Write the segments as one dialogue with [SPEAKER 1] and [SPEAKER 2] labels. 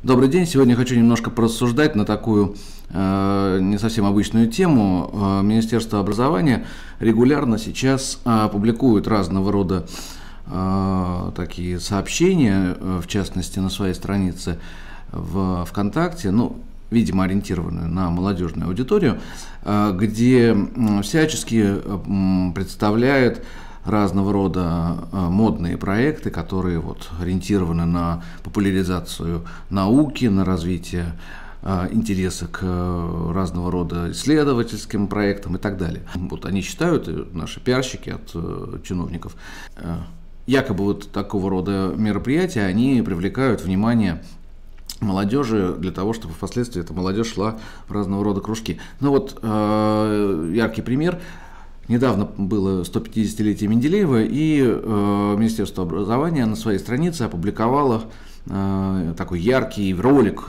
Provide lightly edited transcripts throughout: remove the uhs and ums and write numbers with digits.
[SPEAKER 1] Добрый день. Сегодня хочу немножко порассуждать на такую не совсем обычную тему. Министерство образования регулярно сейчас публикует разного рода такие сообщения, в частности на своей странице в ВКонтакте, видимо, ориентированную на молодежную аудиторию, где всячески представляет разного рода модные проекты, которые ориентированы на популяризацию науки, на развитие интереса к разного рода исследовательским проектам и так далее. Они считают, наши пиарщики от чиновников, якобы такого рода мероприятия, они привлекают внимание молодежи для того, чтобы впоследствии эта молодежь шла в разного рода кружки. Яркий пример. Недавно было 150-летие Менделеева, и Министерство образования на своей странице опубликовало такой яркий ролик,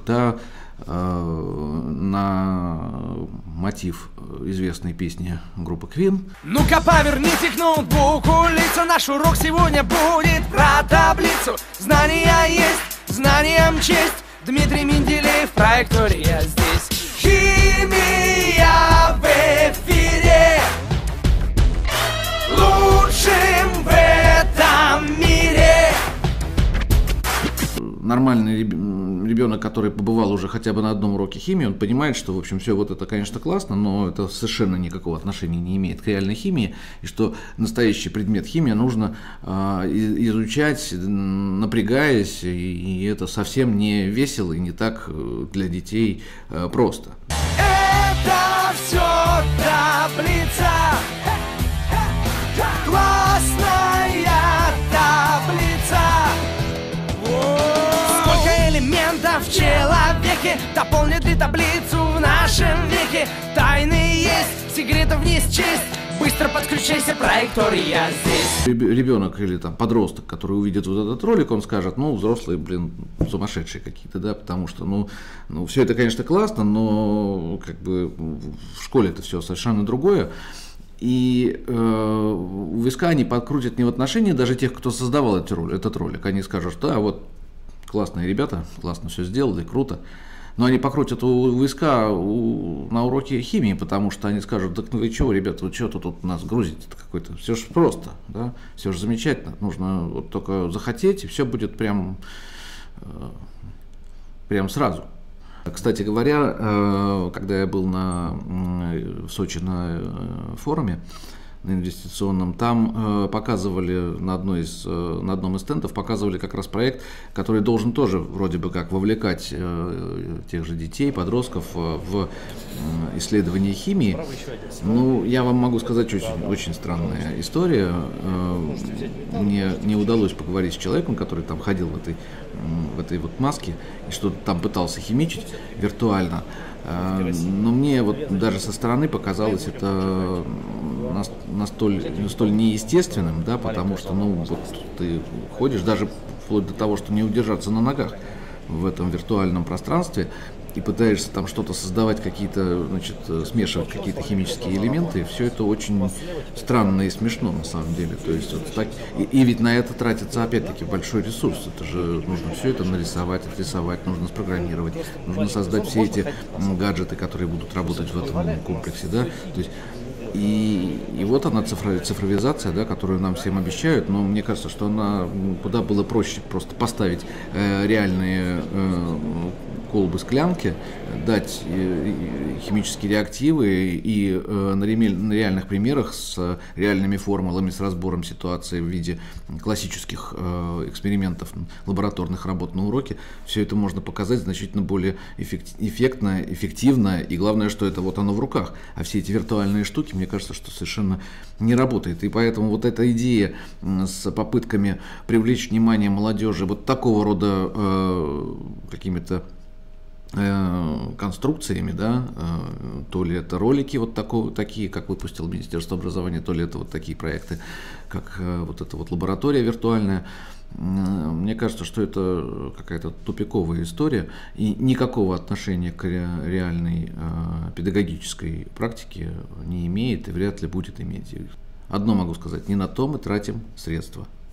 [SPEAKER 1] на мотив известной песни группы Queen.
[SPEAKER 2] Ну-ка, поверните к ноутбуку лица, наш урок сегодня будет про таблицу. Знания есть, знаниям честь, Дмитрий Менделеев, траектория здесь. Химия в эфире, лучшим в этом мире.
[SPEAKER 1] Нормальный ребенок, который побывал уже хотя бы на одном уроке химии, он понимает, что, в общем, все это, конечно, классно, но это совершенно никакого отношения не имеет к реальной химии, и что настоящий предмет химия нужно изучать, напрягаясь, и это совсем не весело и не так для детей просто.
[SPEAKER 2] Это все таблица, классная таблица. Сколько элементов в человеке, дополнит ли таблицу в нашем веке? Тайны есть, секретов не счесть, быстро подключайся, траектория здесь.
[SPEAKER 1] Ребенок или подросток, который увидит этот ролик, он скажет: взрослые, сумасшедшие какие-то, потому что, все это, конечно, классно, но в школе это все совершенно другое. И у виска они подкрутят не в отношении даже тех, кто создавал этот ролик. Они скажут, что классные ребята, классно все сделали, круто. Но они покрутят у виска на уроке химии, потому что они скажут: так вы что, ребята, вы что тут нас грузите какой-то? Все же просто, все же замечательно. Нужно только захотеть, и все будет прям сразу. Кстати говоря, когда я был в Сочи на форуме, на инвестиционном, там показывали на одном из стендов показывали как раз проект, который должен тоже вроде бы как вовлекать тех же детей, подростков в исследование химии. Я вам могу сказать, очень странная история. Мне не удалось поговорить с человеком, который там ходил в этой маске и что-то там пытался химичить виртуально. Но мне даже со стороны показалось это столь неестественным, потому что ты ходишь даже вплоть до того, что не удержаться на ногах в этом виртуальном пространстве и пытаешься там что-то создавать, смешивать какие-то химические элементы, и все это очень странно и смешно на самом деле. То есть и ведь на это тратится опять-таки большой ресурс. Это же нужно все это нарисовать, отрисовать, нужно спрограммировать, нужно создать все эти гаджеты, которые будут работать в этом комплексе, То есть и она цифровизация, которую нам всем обещают, но мне кажется, что она куда было проще просто поставить реальные колбы, склянки, дать химические реактивы и на реальных примерах с реальными формулами, с разбором ситуации в виде классических экспериментов, лабораторных работ на уроке, все это можно показать значительно более эффектно, эффективно, и главное, что это оно в руках. А все эти виртуальные штуки, мне кажется, что совершенно не работает. И поэтому эта идея с попытками привлечь внимание молодежи такого рода какими-то конструкциями, то ли это ролики такие, как выпустило Министерство образования, то ли это такие проекты, как эта лаборатория виртуальная. Мне кажется, что это какая-то тупиковая история и никакого отношения к реальной педагогической практике не имеет и вряд ли будет иметь. Одно могу сказать: не на то мы тратим средства.